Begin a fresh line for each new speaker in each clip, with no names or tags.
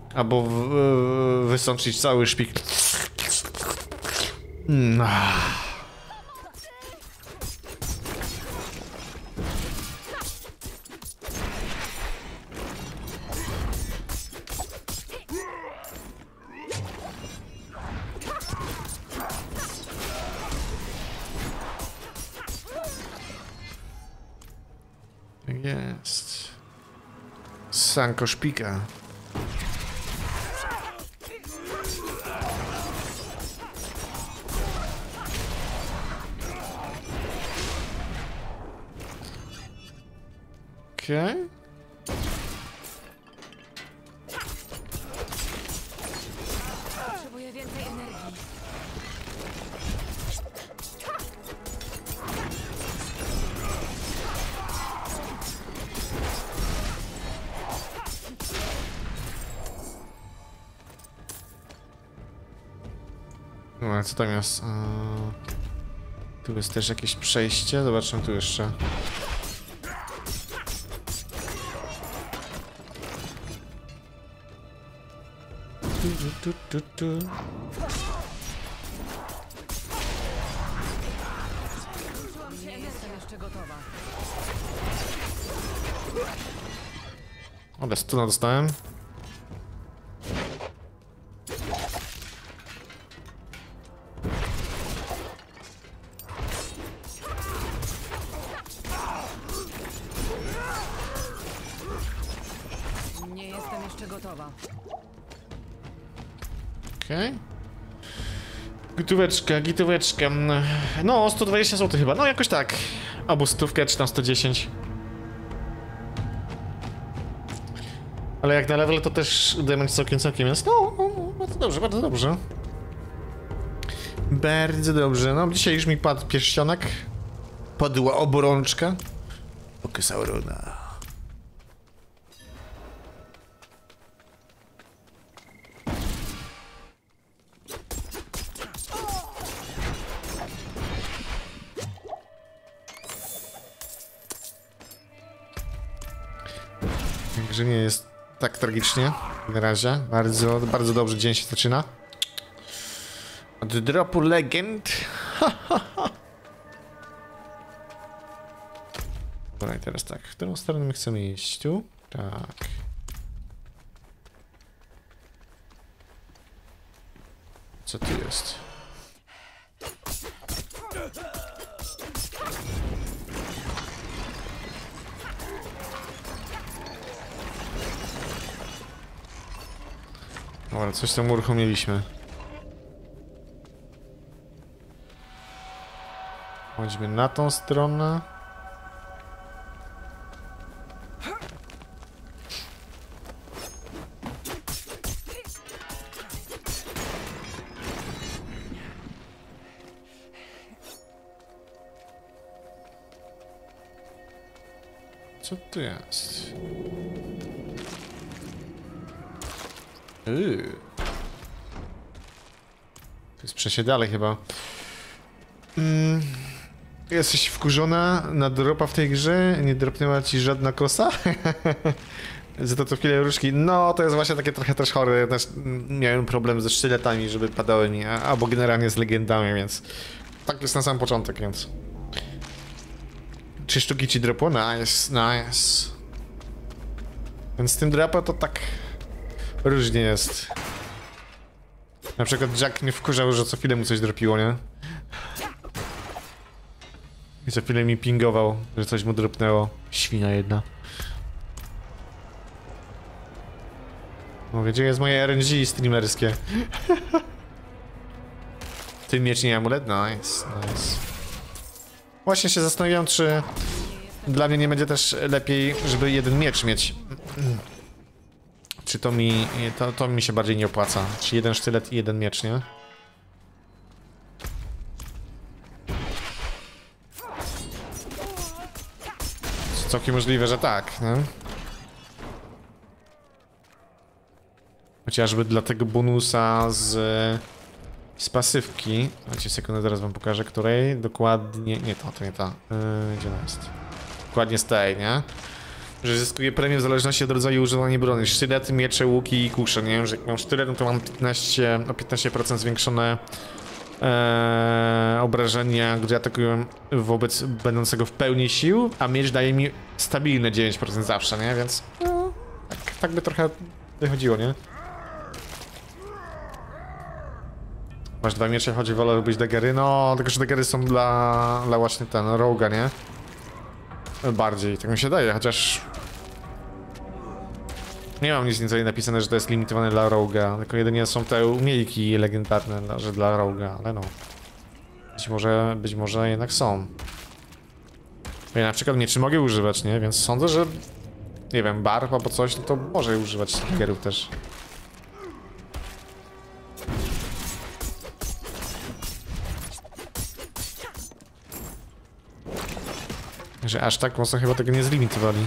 Albo wysączyć cały szpik. Jest. Sanko szpika. Okej.
Potrzebuję więcej energii.
No ale co tam jest? Tu jest też jakieś przejście. Zobaczmy tu jeszcze.
Nie jestem jeszcze gotowa.
Ale stuna dostałem.
Nie jestem jeszcze gotowa.
Okej. Gotóweczka, gitóweczka. No, 120 zł chyba. No, jakoś tak. Albo stówkę, czy tam 110. Ale jak na level, to też damage całkiem, więc no, bardzo dobrze, bardzo dobrze. Bardzo dobrze. No, dzisiaj już mi padł pierścionek. Padła oborączka. Oka Saurona. Także nie jest tak tragicznie na razie. Bardzo, bardzo dobrze dzień się zaczyna. Od dropu legend. Dobra, i teraz tak. W którą stronę my chcemy iść? Tu? Tak. Co tu jest? Dobra, coś tam uruchomiliśmy. Chodźmy na tą stronę. Co tu jest? To jest przejście dalej chyba. Jesteś wkurzona na dropa w tej grze? Nie dropnęła ci żadna kosa? Za to chwilę różki. No, to jest właśnie takie trochę też chore. Ja też miałem problem ze sztyletami, żeby padały mi, albo generalnie z legendami, więc tak jest na sam początek, więc 3 sztuki ci dropło? Nice, nice. Więc z tym dropa to tak różnie jest. Na przykład Jack mnie wkurzał, że co chwilę mu coś dropiło, nie? I co chwilę mi pingował, że coś mu dropnęło. Świnia jedna. Mówię, gdzie jest moje RNG streamerskie? Ty miecz nie amulet? Nice, nice. Właśnie się zastanawiam, czy dla mnie nie będzie też lepiej, żeby jeden miecz mieć. Czy to mi się bardziej nie opłaca? Czy jeden sztylet i jeden miecz, nie? Całkiem możliwe, że tak, nie? Chociażby dla tego bonusa z pasywki. Dajcie sekundę, zaraz wam pokażę, której dokładnie... Nie to nie ta. Gdzie ona jest? Dokładnie z tej, nie? Że zyskuje premię w zależności od rodzaju używanej broni. Sztylet, miecze, łuki i kusze, nie wiem, że jak mam sztylet, no to mam 15% zwiększone obrażenia, gdy atakują wobec będącego w pełni sił, a miecz daje mi stabilne 9% zawsze, nie? Więc no, tak by trochę wychodziło, nie? Masz 2 miecze, chodzi, wolałbyś dagery? No, tylko że dagery są dla właśnie roga, nie? Bardziej, tak mi się daje, chociaż... Nie mam nic tutaj napisane, że to jest limitowane dla roga, tylko jedynie są te umiejki legendarne, że dla roga, ale no... Być może jednak są. Ja na przykład mieczy mogę używać, nie? Więc sądzę, że... Nie wiem, barw albo coś, no to może używać dagerów też. Że aż tak mocno chyba tego nie zlimitowali.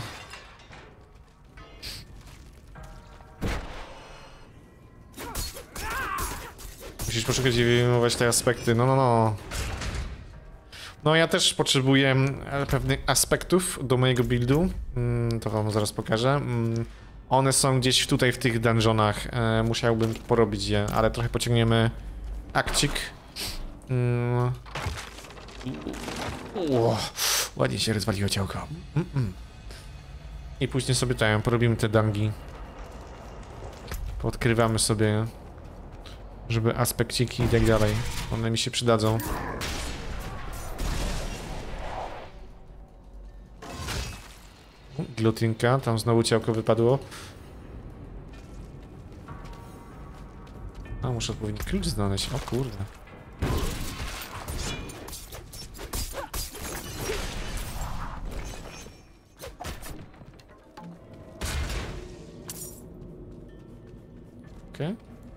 Musisz poszukać i wyjmować te aspekty, no. No ja też potrzebuję pewnych aspektów do mojego buildu. To wam zaraz pokażę. One są gdzieś tutaj w tych dungeonach. Musiałbym porobić je, ale trochę pociągniemy akcik. Ładnie się rozwaliło ciałko. I później sobie tak, porobimy te dangi. Podkrywamy sobie, żeby aspekciki i tak dalej. One mi się przydadzą. Glutynka, tam znowu ciałko wypadło. A, muszę odpowiedni klucz znaleźć. O kurde. Okej.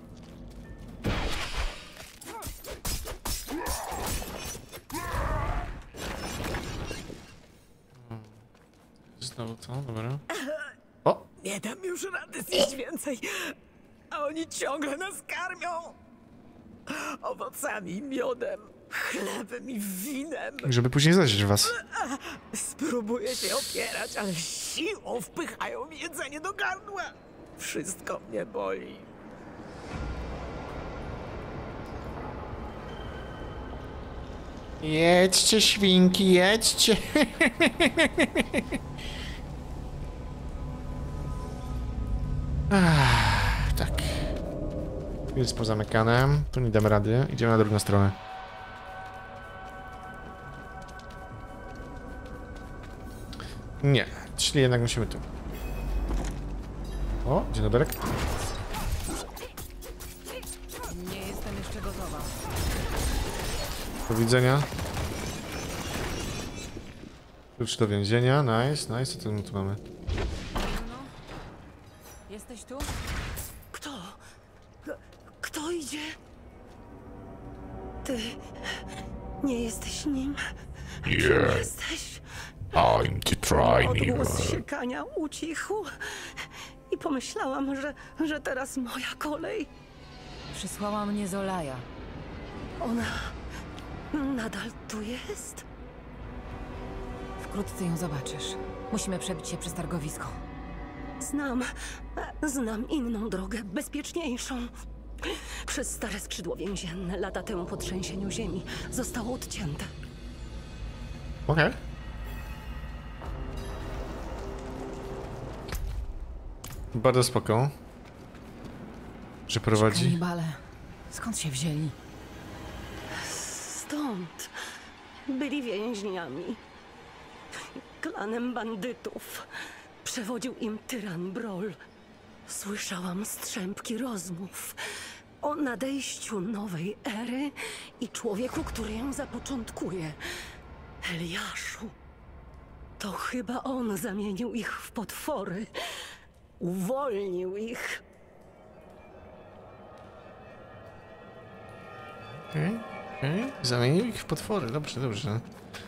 Znowu to, dobra. O!
Nie dam już rady zjeść więcej, a oni ciągle nas karmią. Owocami, miodem, chlebem i winem.
Żeby później zjeść was.
Spróbuję się opierać, ale siłą wpychają mi jedzenie do gardła. Wszystko mnie boli.
Jedźcie, świnki, jedźcie. Tak. Jest pozamykane. Tu nie damy rady. Idziemy na drugą stronę. Nie, czyli jednak musimy tu. O, dzień dobry.
Nie jestem jeszcze gotowa.
Do widzenia. Klucz do więzienia, nice. Co tu mamy?
No, jesteś tu?
Kto? Kto idzie? Ty nie jesteś nim.
Yeah,
Jesteś.
I'm the Trineer.
Odgłos siekania ucichł i pomyślałam, że teraz moja kolej.
Przysłała mnie Zolaja.
Ona nadal tu jest?
Wkrótce ją zobaczysz. Musimy przebić się przez targowisko.
Znam inną drogę, bezpieczniejszą. Przez stare skrzydło więzienne lata temu po trzęsieniu ziemi zostało odcięte.
Okej. Bardzo spoko. Że prowadzi.
Kanibale. Skąd się wzięli?
Stąd byli więźniami. Klanem bandytów. Przewodził im tyran Broll. Słyszałam strzępki rozmów o nadejściu nowej ery i człowieku, który ją zapoczątkuje. Eliaszu. To chyba on zamienił ich w potwory. Uwolnił ich.
Okej. Zamienił ich w potwory, dobrze.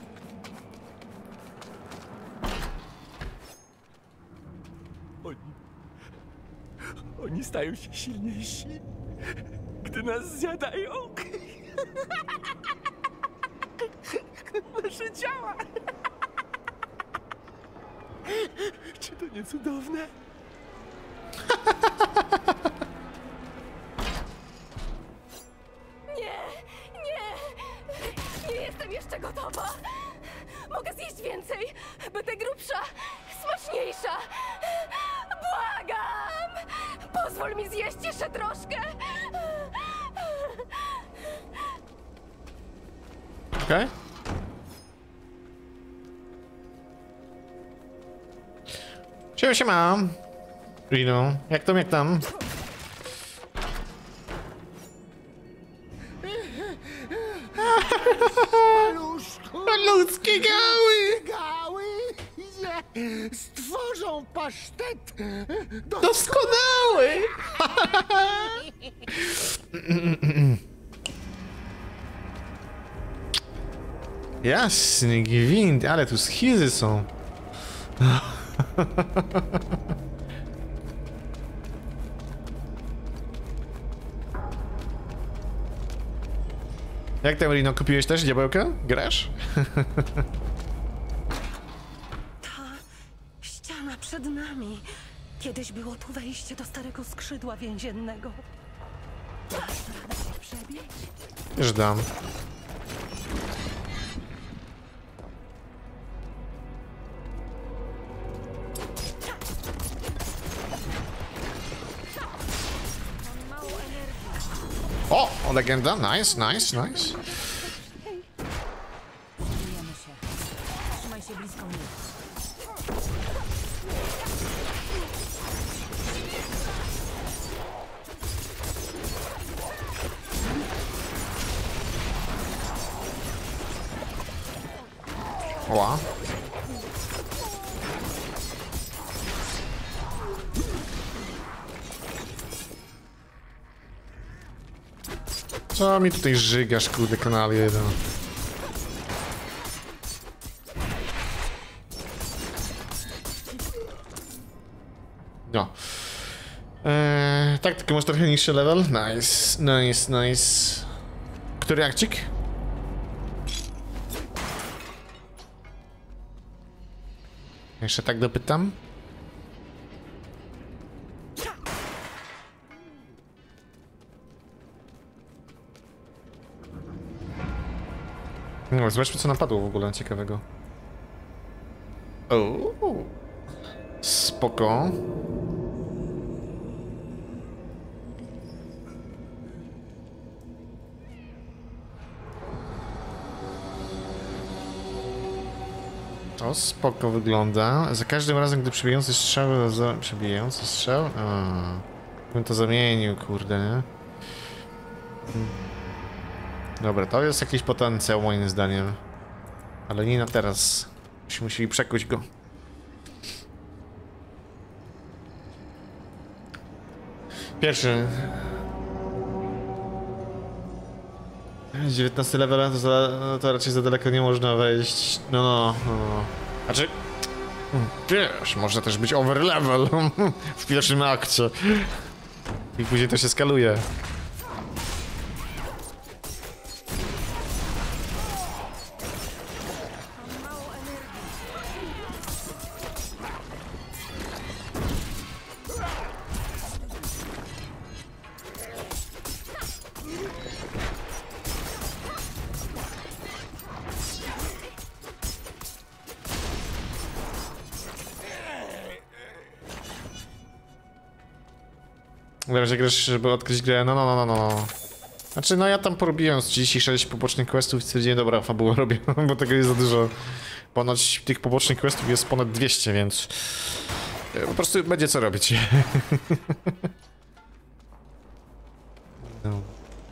Oni stają się silniejsi, gdy nas zjadają. Nasze ciała
Czy to nie cudowne?
Nie jestem jeszcze gotowa. Mogę zjeść więcej. Będę grubsza, smaczniejsza. Błagam! Pozwól mi zjeść jeszcze troszkę.
Okej. Siema. Rino, jak tam?
Paluszku!
Ludzkie gały!
Gały! Nie! Stworzą pasztet!
Doskonały! Jasny gwint, ale tu schizy są. Jak tam, Rino, kupiłeś też diabełka? Grasz?
Ściana przed nami. Kiedyś było tu wejście do starego skrzydła więziennego. Dasz radę się przebiec?
Już dam. O! Legenda, nice.
Bijemy się. Trzymaj się blisko mnie.
Ła. Co mi tutaj żygasz, kurde, kanał jeden? No. Tak, tylko masz trochę niższy level. Nice. Który akcik? Jeszcze tak dopytam. No, zobaczmy, co napadło w ogóle ciekawego. O, spoko. To spoko wygląda. Za każdym razem, gdy przebijający strzał... Przebijający strzał? Bym to zamienił, kurde, nie? Dobra, to jest jakiś potencjał moim zdaniem. Ale nie na teraz. Byśmy musieli przekuć go. Pierwszy. 19 level to raczej za daleko nie można wejść. No. Znaczy... Wiesz, może też być over level w pierwszym akcie. I później to się skaluje. Na razie grasz, żeby odkryć grę, no. Znaczy, no ja tam porobiłem z 36 pobocznych questów i stwierdziłem, dobra, fabułę robię, bo tego jest za dużo. Ponoć tych pobocznych questów jest ponad 200, więc... po prostu będzie co robić. No.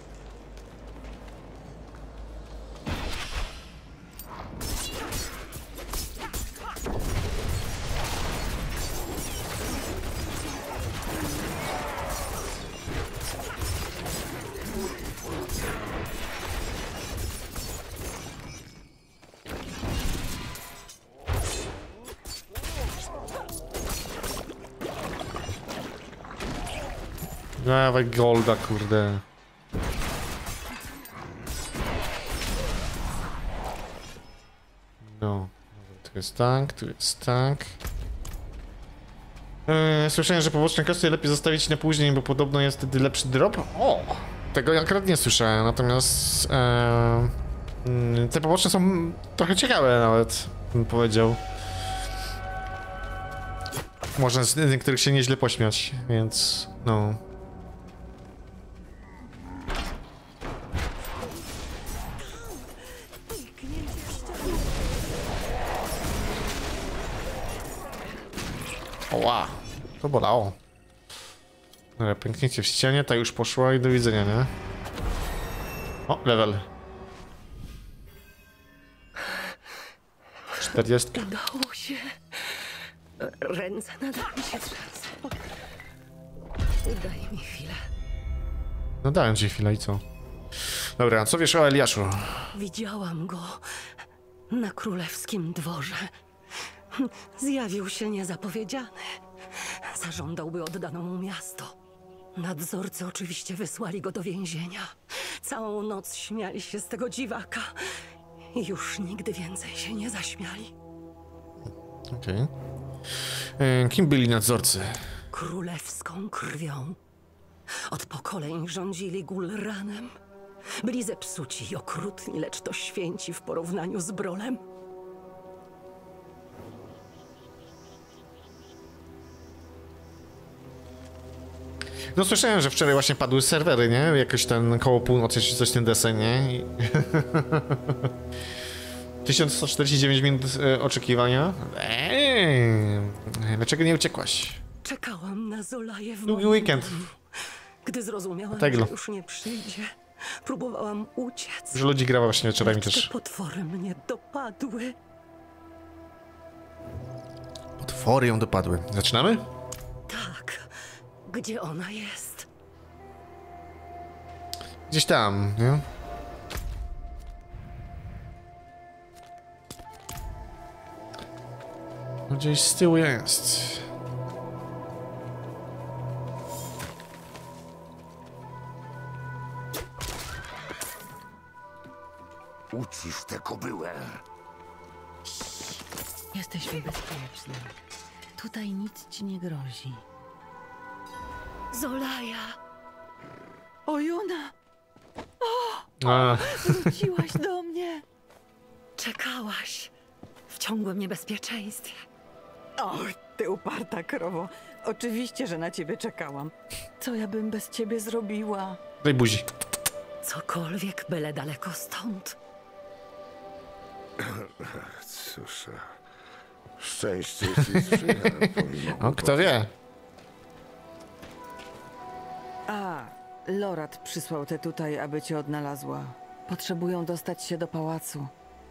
Dawaj golda, kurde. No. Tu jest tank, tu jest tank. Słyszałem, że poboczne kwestie lepiej zostawić na później, bo podobno jest wtedy lepszy drop. O! Tego ja akurat nie słyszałem, natomiast te poboczne są trochę ciekawe nawet, bym powiedział. Można z niektórych się nieźle pośmiać, więc no. Oła, to bolało. Dobra, pęknięcie w ścianie, ta już poszła i do widzenia, nie? O, level. 40.
Udało się. Ręce nadal mi się trzęsą. Daj mi chwilę.
No dałem ci chwilę i co? Dobra, a co wiesz o Eliaszu?
Widziałam go na królewskim dworze. Zjawił się niezapowiedziany. Zażądałby oddano mu miasto. Nadzorcy oczywiście wysłali go do więzienia. Całą noc śmiali się z tego dziwaka. I już nigdy więcej się nie zaśmiali.
Okej. Kim byli nadzorcy?
Królewską krwią. Od pokoleń rządzili Gulranem. Byli zepsuci i okrutni, lecz to święci w porównaniu z Brolem.
No słyszałem, że wczoraj właśnie padły serwery, nie? Jakoś ten koło północy czy coś ten deseń, nie? 1149 minut oczekiwania. Dlaczego nie uciekłaś?
Czekałam na Zolaję w
Długi
moim
weekend.
domu. Gdy zrozumiałam,
Teglo.
że już nie przyjdzie, próbowałam uciec.
Dużo ludzi grała właśnie wieczorami
Lecz
też.
te potwory mnie dopadły.
Potwory ją dopadły. Zaczynamy?
Tak. Gdzie ona jest?
Gdzieś tam, nie? No gdzieś z tyłu jest.
Ucisz tę kobyłę.
Jesteśmy bezpieczni. Tutaj nic ci nie grozi.
Zolaja!
O, Juna!
A,
Wróciłaś do mnie!
Czekałaś w ciągłym niebezpieczeństwie.
Och, ty uparta krowo. Oczywiście, że na ciebie czekałam. Co ja bym bez ciebie zrobiła?
daj buzi.
Cokolwiek, byle daleko stąd.
Cóż, szczęście ci sprzyja, pomimo
O, kto wie?
A, Lorat przysłał tę tutaj, aby cię odnalazła. Potrzebują dostać się do pałacu.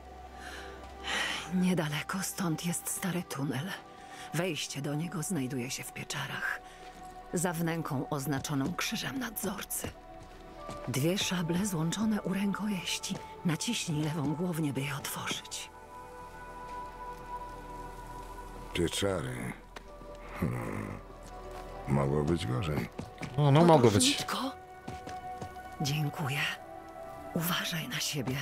Niedaleko stąd jest stary tunel. Wejście do niego znajduje się w pieczarach. Za wnęką oznaczoną krzyżem nadzorcy. 2 szable złączone u rękojeści. Naciśnij lewą głownię, by je otworzyć.
Pieczary. Mogło być gorzej.
O, no mogło być.
Podróżniczko? Dziękuję. Uważaj na siebie.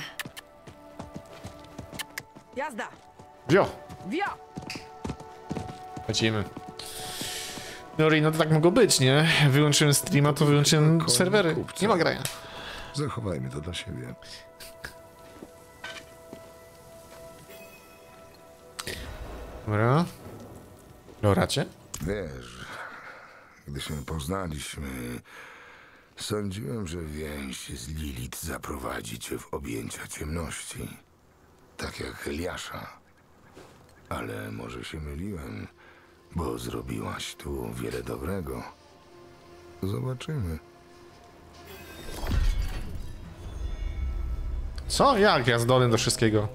Jazda!
Wio!
Wio!
Lecimy. No i no to tak mogło być, nie? Wyłączyłem streama, to wyłączyłem serwery. Nie ma grania.
Zachowajmy to dla siebie.
Dobra. Loracie?
Wiesz, gdy się poznaliśmy, sądziłem, że więź z Lilith zaprowadzi cię w objęcia ciemności. Tak jak Eliasza. Ale może się myliłem, bo zrobiłaś tu wiele dobrego. Zobaczymy.
Co? Jak ja zdolny do wszystkiego?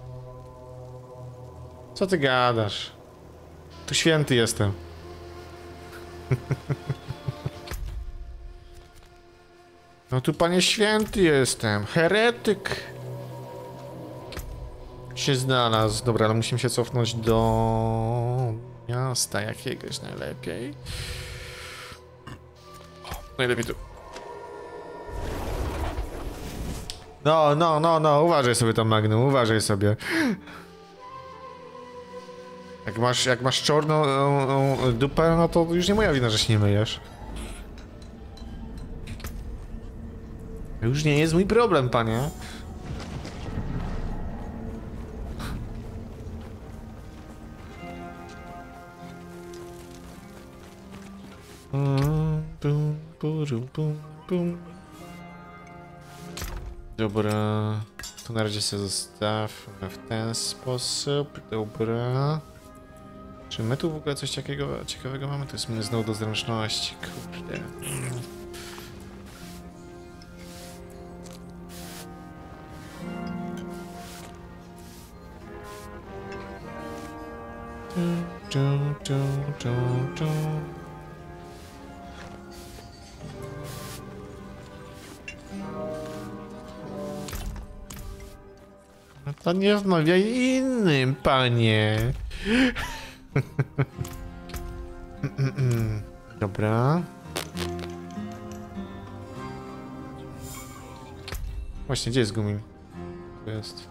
Co ty gadasz? Tu święty jestem. No tu panie święty jestem. Heretyk. Się znalazł. Dobra, ale musimy się cofnąć do miasta jakiegoś najlepiej. O, najlepiej tu. No, uważaj sobie tam, Magnum, uważaj sobie. Jak masz czarną dupę, no to już nie moja wina, że się nie myjesz. Już nie jest mój problem, panie. Dobra, to na razie sobie zostawmy w ten sposób. Dobra. Czy my tu w ogóle coś ciekawego mamy? To jest minus znowu do zręczności, kurde. No to nie wmawiaj innym, panie. Dobra. Właśnie, gdzie jest gumin? Tu jest.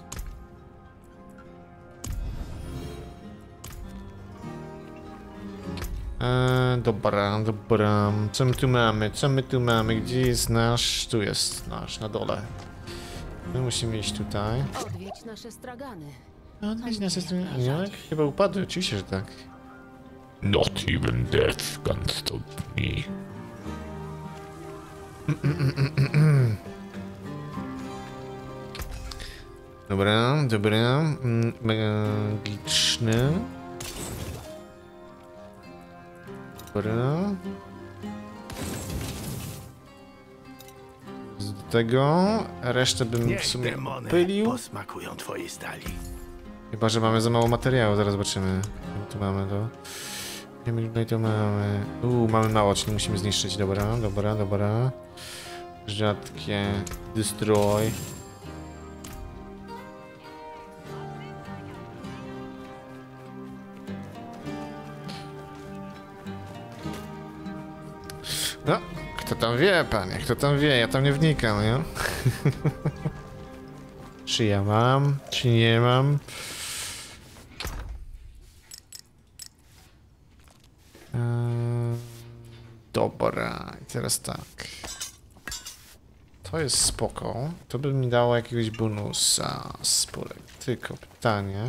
Dobra, dobra. Co my tu mamy? Co my tu mamy? Gdzie jest nasz? Tu jest nasz, na dole. My musimy iść tutaj.
Odwiedź nasze stragany.
Odwiedź nasze strony. Jak? Chyba upadły, oczywiście, że tak.
Not even death can stop me.
Dobra, dobra. Magiczny. Dobra. Z tego resztę bym w sumie pylił.
Posmakują twojej stali.
Chyba że mamy za mało materiału, zaraz zobaczymy. Tu mamy to. Nie wiem, tutaj to mamy. Mamy mało, czyli musimy zniszczyć. Dobra, dobra, dobra. Rzadkie. Destroy. No, kto tam wie, panie, kto tam wie, ja tam nie wnikam, nie? Czy ja mam, czy nie mam? Dobra, i teraz tak. To jest spoko. To by mi dało jakiegoś bonusa. Spore. Tylko pytanie.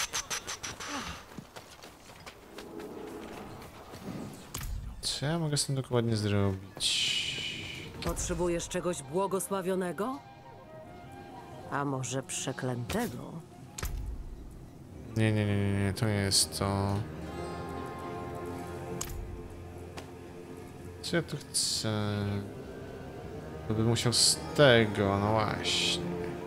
Co ja mogę z tym dokładnie zrobić?
Potrzebujesz czegoś błogosławionego? A może przeklętego?
Nie, to nie jest to. Co ja tu chcę? To bym musiał z tego, no właśnie.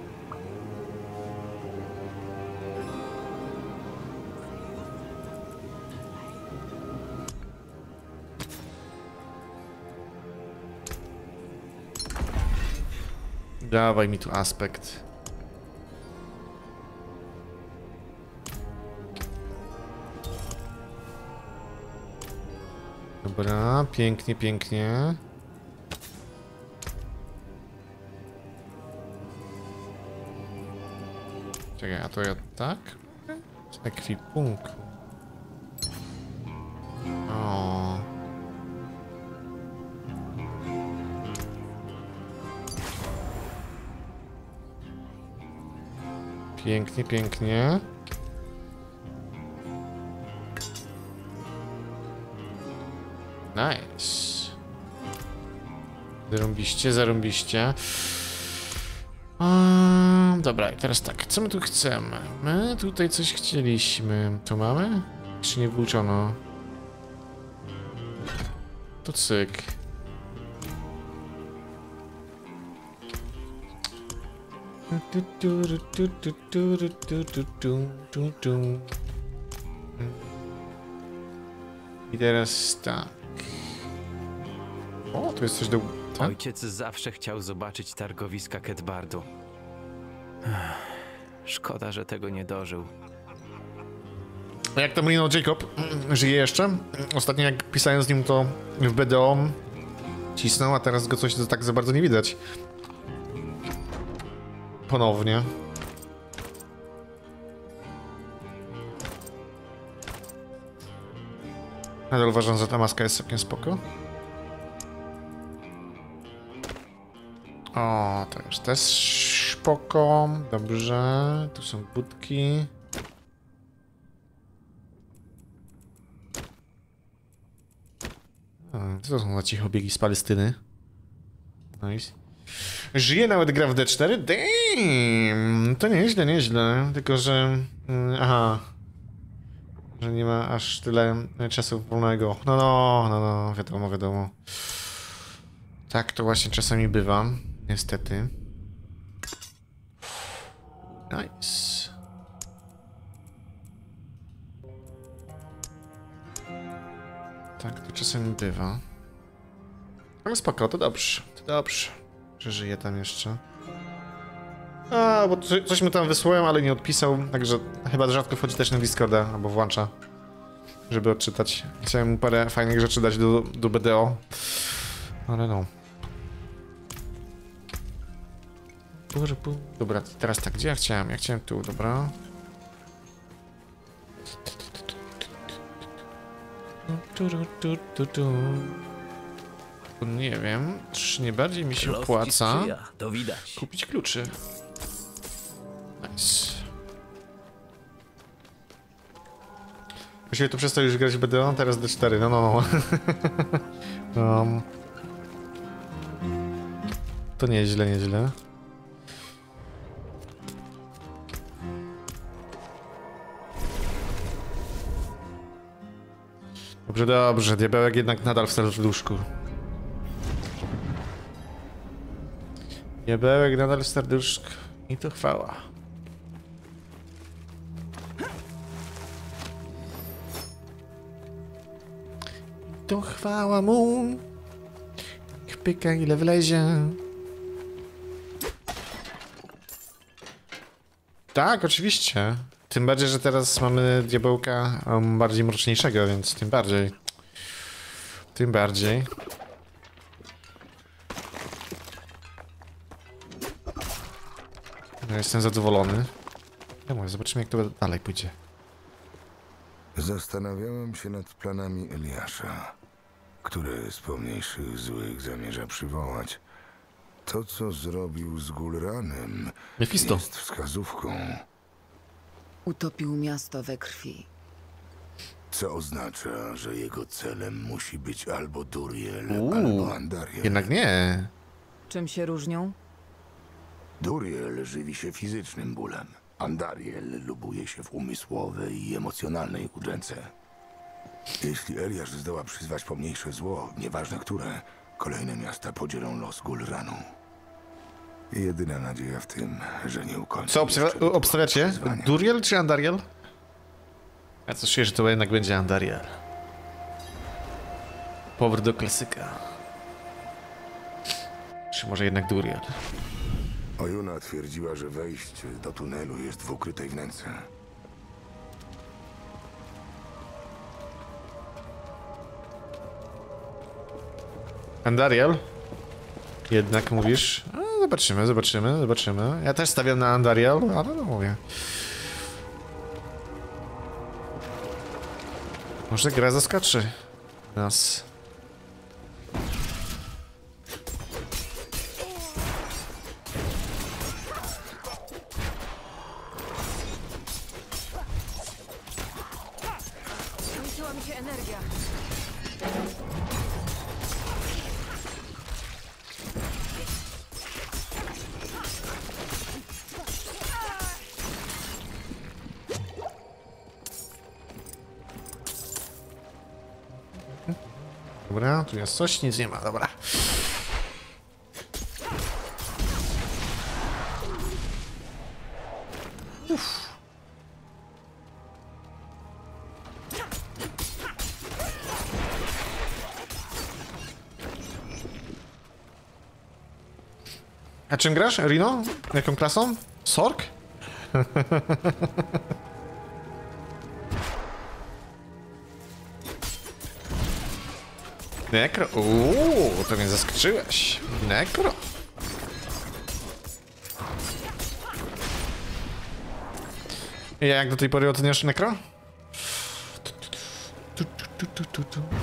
Dawaj mi tu aspekt. Dobra, pięknie, pięknie. Czekaj, a to ja tak? Z ekwipunku. O. Pięknie, pięknie. Nice. Zarąbiście, zarąbiście. Dobra, i teraz tak, co my tu chcemy? My tutaj coś chcieliśmy. To mamy? Czy nie włóczono? To cyk. I teraz tak. O, tu jest coś do... Tak?
Ojciec zawsze chciał zobaczyć targowiska Ketbardu. Szkoda, że tego nie dożył.
A jak tam minął Jacob? Żyje jeszcze? Ostatnio jak pisałem z nim to w BDO cisnął, a teraz go coś tak za bardzo nie widać. Ponownie. Ale uważam, że ta maska jest całkiem spoko. O, to już też spoko. Dobrze. Tu są budki. Co to są za cichobiegi z Palestyny? Nice. Żyje, nawet gra w D4? Damn! To nieźle, nieźle. Tylko, że... aha. Że nie ma aż tyle czasu wolnego. No, wiadomo, wiadomo. Tak to właśnie czasami bywa. Niestety. Nice. Tak to czasami bywa. Ale spoko, to dobrze. To dobrze, że żyje tam jeszcze. A, bo coś mu tam wysłałem, ale nie odpisał, także chyba rzadko wchodzi też na Discorda, albo włącza, żeby odczytać. Chciałem mu parę fajnych rzeczy dać do BDO, ale no. Dobra, teraz tak, gdzie ja chciałem? Ja chciałem tu, dobra. Nie wiem, czy nie bardziej mi się opłaca
to widać.
kupić kluczy. Nice. Właściwie tu przestał już grać w BDO, teraz D4, no. To nieźle, nieźle. Dobrze, dobrze, diabełek jednak nadal w serduszku. Diabełek nadal w serduszku. I to chwała. I to chwała mu. Niech pyka ile wlezie. Tak, oczywiście. Tym bardziej, że teraz mamy diabełka bardziej mroczniejszego, więc tym bardziej. Tym bardziej. Ja jestem zadowolony. Zobaczymy, jak to dalej pójdzie.
Zastanawiałem się nad planami Eliasza, który z pomniejszych złych zamierza przywołać. To, co zrobił z Gulranem,
Mefisto.
jest wskazówką.
Utopił miasto we krwi.
Co oznacza, że jego celem musi być albo Duriel,
Uuu,
albo Andariel.
Jednak nie.
Czym się różnią?
Duriel żywi się fizycznym bólem. Andariel lubuje się w umysłowej i emocjonalnej udręce. Jeśli Eliasz zdoła przyzwać pomniejsze zło, nieważne które, kolejne miasta podzielą los Gulranu. Jedyna nadzieja w tym, że nie ukończy.
Co obstawiacie?
wyzwania.
Duriel czy Andariel? Ja coś czuję, że to jednak będzie Andariel. Powrót do klasyka. Czy może jednak Duriel?
Oyuna twierdziła, że wejście do tunelu jest w ukrytej wnęce.
Andariel? Jednak mówisz? No, zobaczymy, zobaczymy, zobaczymy. Ja też stawiam na Andariel, ale no mówię. Może gra zaskoczy nas.
Skończyła mi się energia.
Dobra, tu jest coś, nic nie ma, dobra. A czym grasz, Rino? Jaką klasą? Sork? Nekro? To mnie zaskoczyłeś. Nekro? Jak do tej pory oceniasz Nekro? tu.